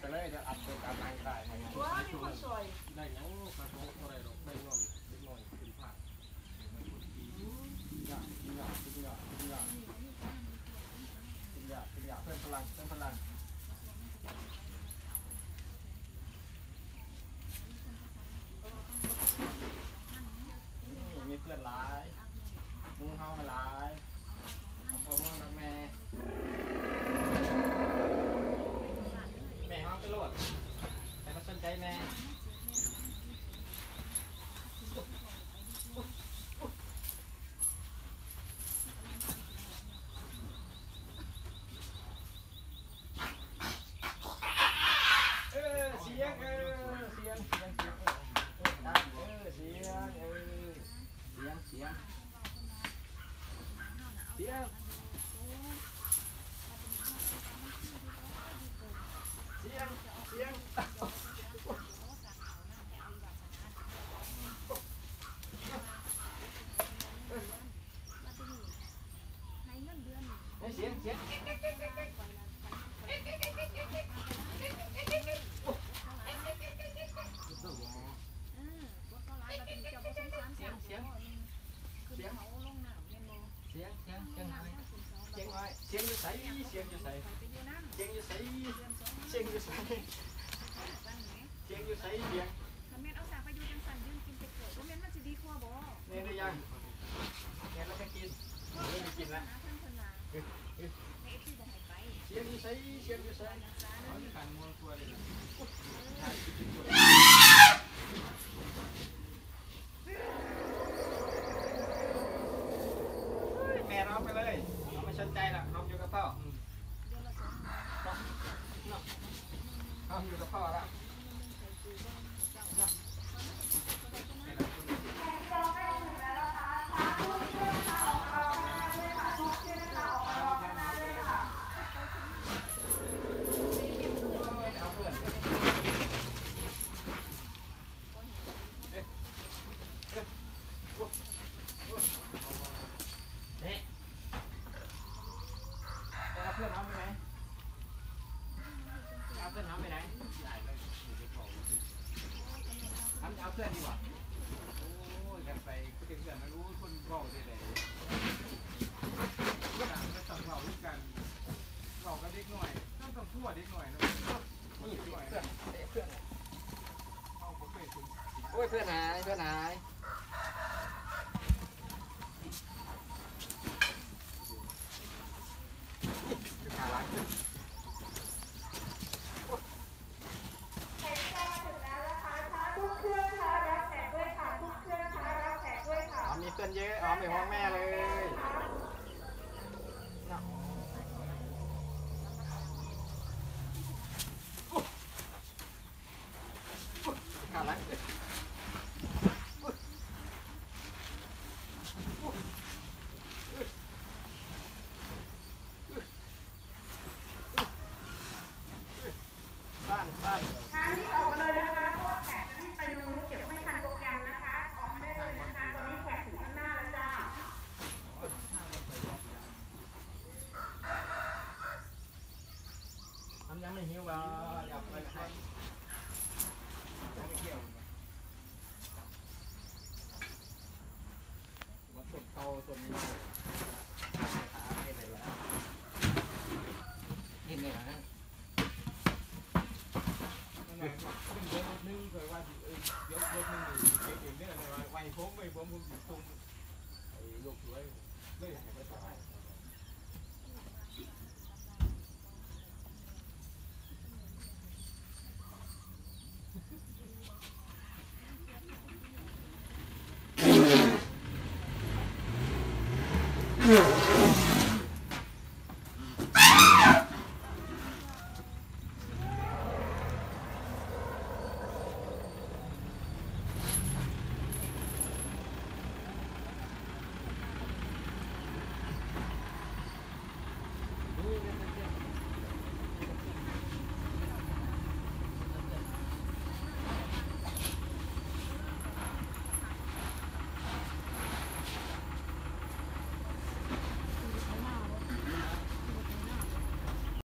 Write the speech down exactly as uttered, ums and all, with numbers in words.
เลยจะอัดตัวการนั่งได้ไหมว้ามีคนสวยได้ยังกระโดดอะไรหรอกได้นอนได้นอนขึ้นผ้ากินยากินยากินยากินยากินยากินยาเพิ่มพลังเพิ่มพลังมีเพื่อนหลายมุ้งเฮาหลายพ่อมุ้งรักแม่แม่เฮาไปโลดแต่ก็สนใจแม่เออเสียงเออเสียงเสียงเสียงเออดังเออเสียงเออเสียงเสียงเสียงเสียงเสียงเสียงเสียงเสียงอยู่ใสเสียงอยู่ใสเสียงอยู่ใสเสียงอยู่ใสเสียงอยู่ใสเสียงถ้าแม่เอาสาไปอยู่จังสันยืนกินเป็ดเกิดว่าแม่มันจะดีกว่าบ่เนี่ยได้ยังแม่เราไม่กินไม่ได้กินแล้วเสียงอยู่ใสเสียงอยู่ใสการม้วนตัวเลยแม่เราไปเลยไม่สนใจหรอกเขาอยู่กับพ่อเขาอยู่กับพ่อแล้วเพื่อนน้องไปไหนเอาเพื่อนน้องไปไหนทำเอาเพื่อนดีกว่าโอ้ยกันไปเพื่อนเพื่อนไม่รู้คนเบาได้เลยต่างก็ต้องเบาด้วยกันเบากันเด็กหน่อยต้องต้องทั่วเด็กหน่อยนะนี่เพื่อนเพื่อนเพื่อนโอ้ยเพื่อนหายเพื่อนหายมีเพื่อนเยอะอ๋อไม่ห้องแม่เลยขาลังบ้านบ้านทางนี้ออกมาเลยนะคะพวกแขกที่ไปดูเก็บไม่ทันโปรแกรมนะคะออกได้เลยนะคะตอนนี้แขกถึงข้างหน้าแล้วจ้าทำยังไม่หิวว่าอยากไปใครไม่เกี่ยววัดต้นโตต้นนี้ขาไม่ได้แล้วเห็นไหมฮะขึ้นเยอะนึงเคยว่าเออยกยกนึงเก่งเก่งเนี่ยอะไรไวผมไวผมผมตรงไอ้ลูกสวยเลยหายไปตายYeah.